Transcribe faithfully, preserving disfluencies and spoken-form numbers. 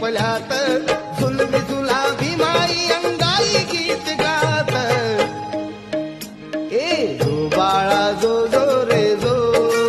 झोपल्यात झुलवी झुलावी माई अंगाई गीत गात ए